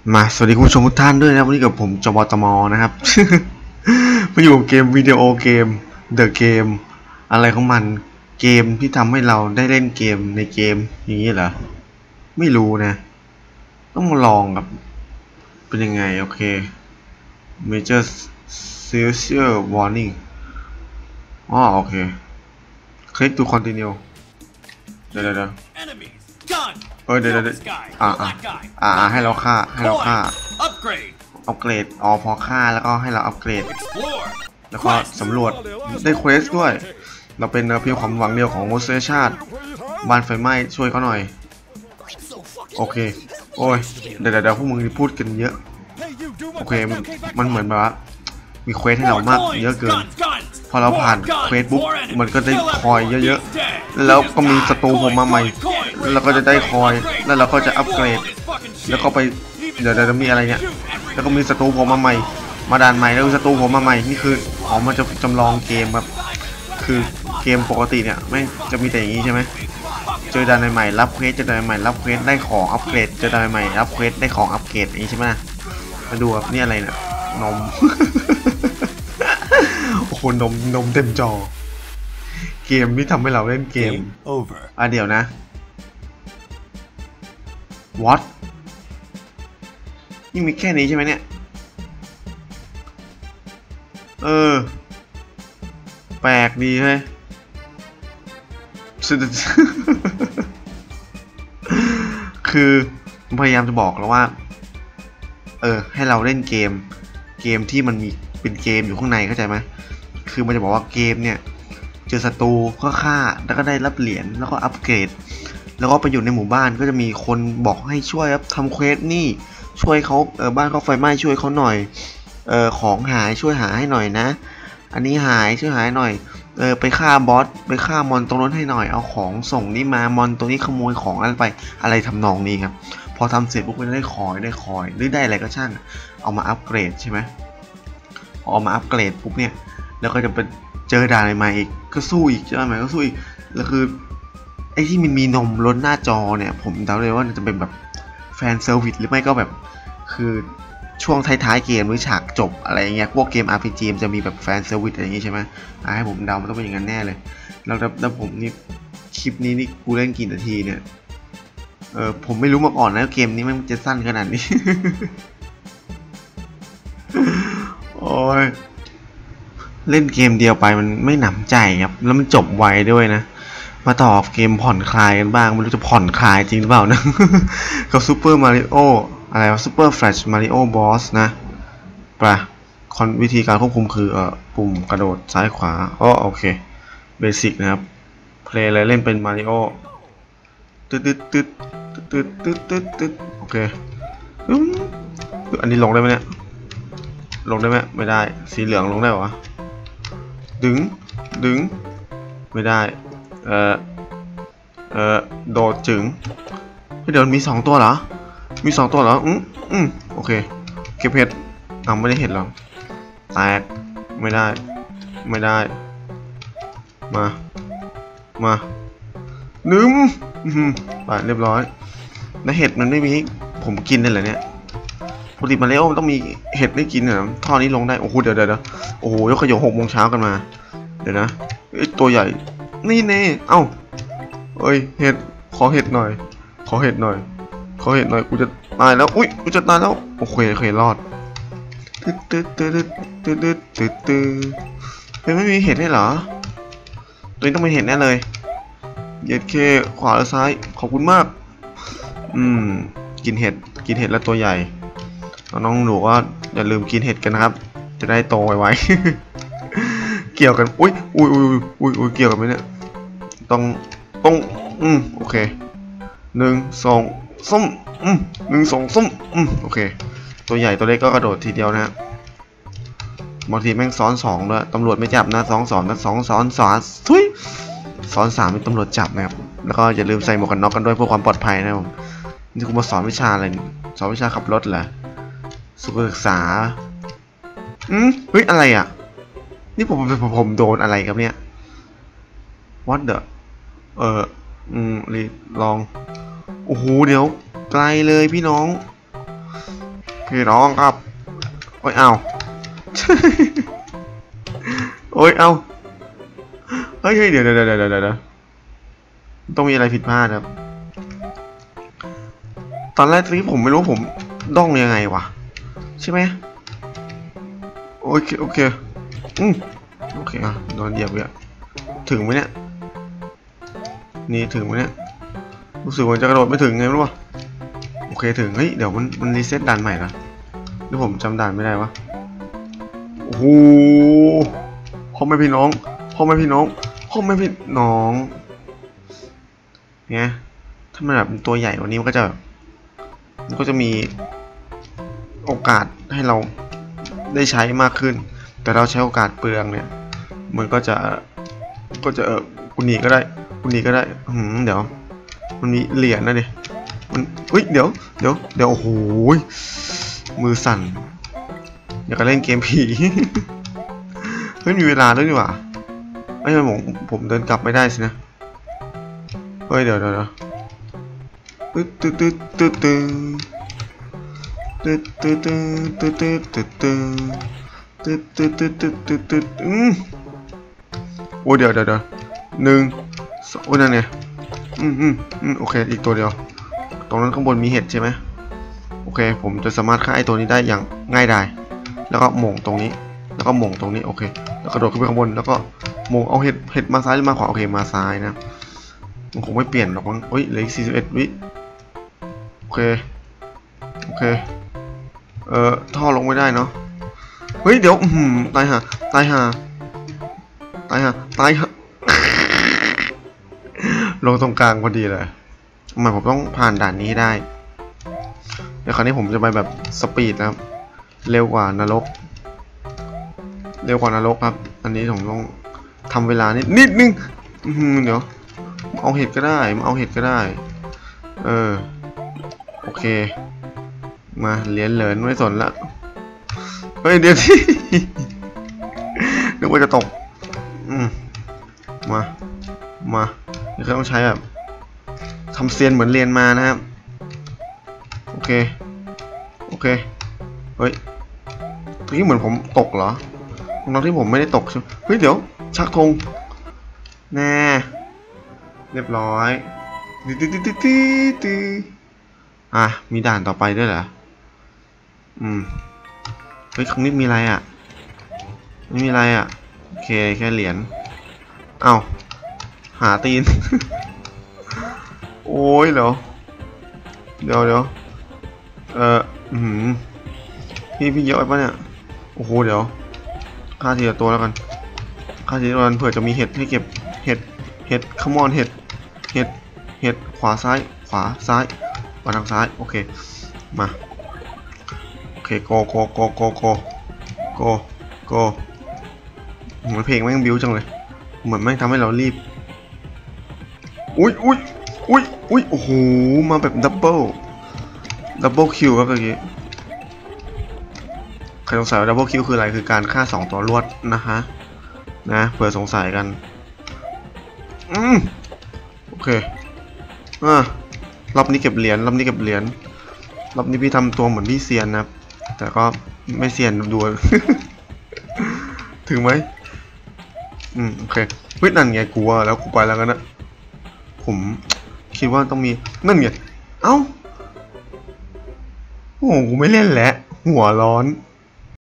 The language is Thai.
มาสวัสดีคุณผู้ชมทุกท่านด้วยนะวันนี้กับผมจบตมนะครับ มาอยู่เกมวิดีโอเกม The Game อะไรของมันเกมที่ทำให้เราได้เล่นเกมในเกมอย่างนี้เหรอไม่รู้นะต้องมาลองกับเป็นยังไงโอเค Major Serial Warning โอเคคลิก to continue เดี๋ยวเดี๋ยวเดี๋ยวให้เราฆ่าอัปเกรดพอฆ่าแล้วก็ให้เราอัปเกรดแล้วก็สำรวจได้เควสด้วยเราเป็นเพียงความหวังเดียวของมนุษยชาติบ้านไฟไหม้ช่วยเขาหน่อยโอเคโอ้ยเดี๋ยวพวกมึงพูดกันเยอะโอเคมันเหมือนแบบว่ามีเควสให้เรามากเยอะเกินพอเราผ่านเควสปุ๊บมันก็ได้คอยเยอะๆแล้วก็มีศัตรูผมมาใหม่แล้วก็จะได้คอยแล้วเราก็จะอัปเกรดแล้วก็ไปเดี๋ยวมีอะไรเนี่ยแล้วก็มีศัตรูผมมาใหม่มาด่านใหม่แล้วศัตรูผมมาใหม่นี่คือมันจะจำลองเกมแบบคือเกมปกติเนี่ยไม่จะมีแต่อย่างนี้ใช่ไหมเจอด่านใหม่รับเควสเจอด่านใหม่รับเควสได้ของอัปเกรดเจอด่านใหม่รับเควสได้ของอัปเกรดอย่างนี้ใช่ไหมมาดูครับนี่อะไรเนี่ยนม โอ้โหนมเต็มจอเกมที่ทำให้เราเล่นเกมเดี๋ยวนะ What นี่มีแค่นี้ใช่ไหมเนี่ยแปลกดีเฮ้ยคือพยายามจะบอกแล้วว่าให้เราเล่นเกมที่มันมีเป็นเกมอยู่ข้างในเข้าใจไหมคือมันจะบอกว่าเกมเนี่ยเจอศัตรูก็ฆ่าแล้วก็ได้รับเหรียญแล้วก็อัปเกรดแล้วก็ไปอยู่ในหมู่บ้านก็จะมีคนบอกให้ช่วยทำเควสนี่ช่วยเขาบ้านเขาไฟไหม้ช่วยเขาหน่อยของหายช่วยหาให้หน่อยนะอันนี้หายช่วยหายหน่อยไปฆ่าบอสไปฆ่ามอนตรงนั้นให้หน่อยเอาของส่งนี่มามอนตรงนี้ขโมยของอะไรไปอะไรทำนองนี้ครับพอทำเสร็จปุ๊บก็ได้คอยหรือได้อะไรก็ช่างเอามาอัปเกรดใช่ไหมเอามาอัปเกรดปุ๊บเนี่ยแล้วก็จะไปเจอด่านใหม่อีกก็สู้อีกใช่ไหมก็สู้อีกแล้วคือไอ้ที่มันมีนมล้นหน้าจอเนี่ยผมเดาเลยว่าจะเป็นแบบแฟนเซอร์วิสหรือไม่ก็แบบคือช่วงท้ายๆเกมหรือฉากจบอะไรเงี้ยพวกเกม RPG มันจะมีแบบแฟนเซอร์วิสอะไรอย่างงี้ใช่ไหมให้ผมเดามันต้องเป็นอย่างนั้นแน่เลยแล้วผมนี่คลิปนี้นี่กูเล่นกี่นาทีเนี่ยผมไม่รู้มาก่อนนะเกมนี้มันจะสั้นขนาดนี้ โอ้ยเล่นเกมเดียวไปมันไม่หนำใจครับแล้วมันจบไวด้วยนะมาต่อเกมผ่อนคลายกันบ้างไม่รู้จะผ่อนคลายจริงหรือเปล่านะ กับซูเปอร์มาริโออะไรวะซูเปอร์แฟลชมาริโอบอสนะปะวิธีการควบคุมคือปุ่มกระโดดซ้ายขวาโอเคเบสิกนะครับเพลย์อะไรเล่นเป็นมาริโอตึ๊ดโอเคอันนี้ลงได้ไหมเนี่ยลงได้ไหมไม่ได้สีเหลืองลงได้หรอดึงไม่ได้โดดจึงเดี๋ยวมี2ตัวเหรอมี2ตัวเหรอโอเคเก็บเห็ดไม่ได้เห็ดหรอแตกไม่ได้มานึ่มไปเรียบร้อยแล้วเห็ดมันไม่มีผมกินได้เหรอเนี่ยปกติมาแล้วมันต้องมีเห็ดได้กินเหรอท่อนี้ลงได้โอ้โหเดี๋ยวโอ้โหยกขยง6 โมงเช้ากันมาเดี๋ยวนะตัวใหญ่นี่เน่เห็ดขอเห็ดหน่อยกูจะตายแล้วอุ้ยกูจะตายแล้วโอเครอดไม่มีเห็ดให้เหรอตัวนี้ต้องมีเห็ดแน่เลยเหยียดเคขวาหรือซ้ายขอบคุณมากกินเห็ดแล้วตัวใหญ่น้องหนูก็อย่าลืมกินเห็ดกันนะครับจะได้โตไวๆเกี่ยวกันอุ้ยเกี่ยวกันไหมเนี่ยต้องโอเค1 2ส้ม1 2ส้มโอเคตัวใหญ่ตัวเล็กก็กระโดดทีเดียวนะบางทีแม่งซ้อน2ด้วยตำรวจไม่จับนะ2นะ2ซ้อนทุยซ้อน3เป็นตำรวจจับนะครับแล้วก็อย่าลืมใส่หมวกกันน็อกกันด้วยเพื่อความปลอดภัยนะผมนี่คุณมาสอนวิชาอะไรสอนวิชาขับรถเหรอสุขศึกษาเฮ้ยอะไรอ่ะนี่ผมโดนอะไรครับเนี่ย what the ลองโอ้โหเดี๋ยวไกลเลยพี่น้องพี่น้องครับโอ้ยเอา โอ้ยเอาเฮ้ยเดี๋ยวต้องมีอะไรผิดพลาดครับตอนแรกที่ผมไม่รู้ผมด้องยังไงวะใช่ไหมโอเคโอเคโอเคอ่ะโดนเหยียบเลยถึงไหมเนี่ยนี่ถึงไหมเนี่ยรู้สึกว่าจะกระโดดไม่ถึงไงไม่รู้วะโอเคถึงเฮ้ยเดี๋ยวมันรีเซ็ตด่านใหม่ละหรือผมจำด่านไม่ได้วะโอ้โหพ่อแม่พี่น้องเนี่ยถ้ามันแบบตัวใหญ่กว่านี้มันก็จะมีโอกาสให้เราได้ใช้มากขึ้นแต่เราใช้โอกาสเปลืองเนี่ยมันก็จะคุณหนีก็ได้เดี๋ยวมันมีเหรียญนะดิมันเดี๋ยวโอ้โหมือสั่นอยากจะเล่นเกมผี เฮ้ยมีเวลาด้วยนี่หว่าไอ้ผมเดินกลับไม่ได้สินะเฮ้ยเดี๋ยวโอ้เดี๋ยวหนึ่งโอ้นั่นไงโอเคอีกตัวเดียวตรงนั้นข้างบนมีเห็ดใช่ไหมโอเคผมจะสามารถฆ่าไอ้ตัวนี้ได้อย่างง่ายดายแล้วก็หม่งตรงนี้แล้วก็หม่งตรงนี้โอเคแล้วกระโดดขึ้นไปข้างบนแล้วก็หม่งเอาเห็ดมาซ้ายหรือมาขวาโอเคมาซ้ายนะมันคงไม่เปลี่ยนหรอกมั้งเฮ้ยเหลืออีก41 วิโอเคท่อลงไม่ได้เนาะเฮ้ยเดี๋ยวตายห่าลงตรงกลางพอดีเลยทำไมผมต้องผ่านด่านนี้ให้ได้เดี๋ยวคราวนี้ผมจะไปแบบสปีดนะครับเร็วกว่านรกครับอันนี้ผมต้องทำเวลานิดนึงเดี๋ยวเอาเห็ดก็ได้โอเคมาเหรียญเหลินไม่สนละเฮ้ยเดี๋ยวที่ นึกว่าจะตกมาเดี๋ยวต้องใช้แบบทำเซียนเหมือนเรียนมานะครับโอเคเฮ้ยตรงนี้เหมือนผมตกเหรอตรงนั้นที่ผมไม่ได้ตกใช่ไหมเฮ้ยเดี๋ยวชักธงแน่เรียบร้อยมีด่านต่อไปด้วยเหรอเฮ้ยครั้งนี้มีอะไรอ่ะไม่มีอะไรอ่ะโอเคแค่เหรียญเอ้าหาตีน โอ้ยเดี๋ยวพี่เยอะไปปะเนี่ยโอ้โหเดี๋ยวฆ่าทีละตัวแล้วกันเผื่อจะมีเห็ดให้เก็บเห็ดขมอนเห็ดขวาซ้ายมาทางซ้ายโอเคมาโอเคโกเหมือนเพลงแม่งบิ้วจังเลยเหมือนแม่งทำให้เรารีบอุ้ยโอ้โหมาแบบดับเบิลคิวครับเมื่อกี้ใครสงสัยว่าดับเบิลคิวคืออะไรคือการฆ่า2ตัวรวดนะคะเผื่อสงสัยกันโอเครอบนี้เก็บเหรียญรอบนี้พี่ทำตัวเหมือนพี่เซียนนะครับแต่ก็ไม่เซียนดู ถึงไหมโอเคเฮ้ยนั่นไงกูว่าแล้วกูไปแล้วกันนะผมคิดว่าต้องมีนั่นไงเอ้าโอ้โหกูไม่เล่นแล้วหัวร้อน